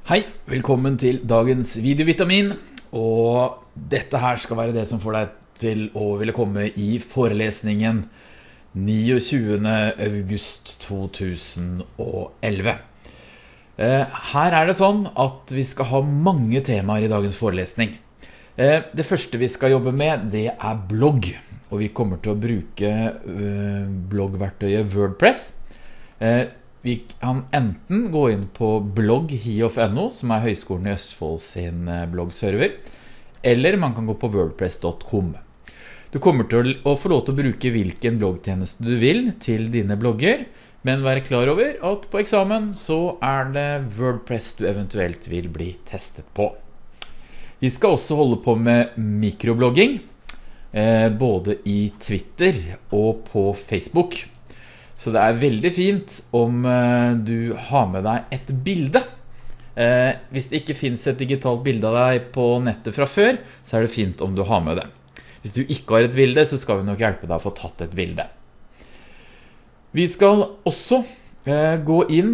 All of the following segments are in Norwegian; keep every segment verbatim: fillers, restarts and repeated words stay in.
Hei, velkommen til dagens videovitamin, og dette her skal være det som får deg til å ville komme i forelesningen niogtyvende august to tusen og elleve. Her er det sånn at vi skal ha mange temaer i dagens forelesning. Det første vi skal jobbe med, det er blogg, og vi kommer til å bruke bloggverktøyet WordPress. Vi kan enten gå inn på blogg punkt hiof punktum no, som er Høgskolen i Østfold sin bloggserver, eller man kan gå på wordpress punktum com. Du kommer til å få lov til å bruke hvilken bloggtjeneste du vil til dine blogger, men vær klar over at på eksamen så er det WordPress du eventuelt vil bli testet på. Vi skal også holde på med mikroblogging, både i Twitter og på Facebook. Så det er veldig fint om du har med deg et bilde. Hvis det ikke finnes et digitalt bilde av deg på nettet fra før, så er det fint om du har med det. Hvis du ikke har et bilde, så skal vi nok hjelpe deg å få tatt et bilde. Vi skal også gå inn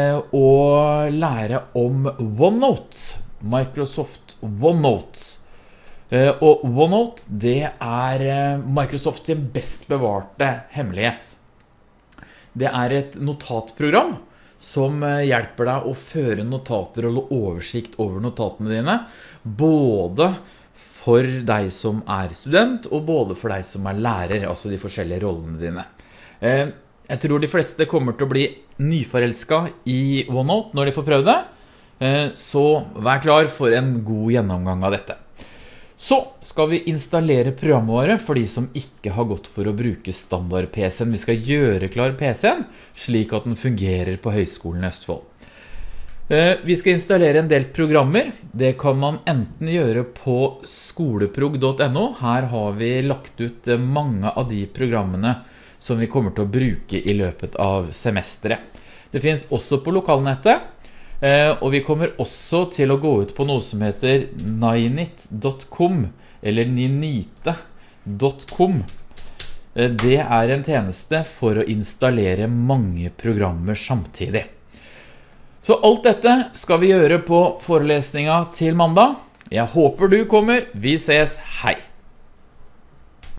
og lære om OneNote, Microsoft OneNote. Og OneNote, det er Microsoft sin best bevarte hemmelighet. Det er et notatprogram som hjelper deg å føre notater og holde oversikt over notatene dine, både for deg som er student og både for deg som er lærer, altså de forskjellige rollene dine. Jeg tror de fleste kommer til å bli nyforelsket i OneNote når de får prøve det, så vær klar for en god gjennomgang av dette. Så skal vi installere programmet våre for de som ikke har gått for å bruke standard P C-en. Vi skal gjøre klar P C-en slik at den fungerer på Høgskolen i Østfold. Vi skal installere en del programmer. Det kan man enten gjøre på skoleprog punktum no. Her har vi lagt ut mange av de programmene som vi kommer til å bruke i løpet av semesteret. Det finnes også på lokalnettet. Og vi kommer også til å gå ut på noe som heter ninit punktum com eller ninite punktum com. Det er en tjeneste for å installere mange programmer samtidig. Så alt dette skal vi gjøre på forelesningen til mandag. Jeg håper du kommer. Vi ses. Hei!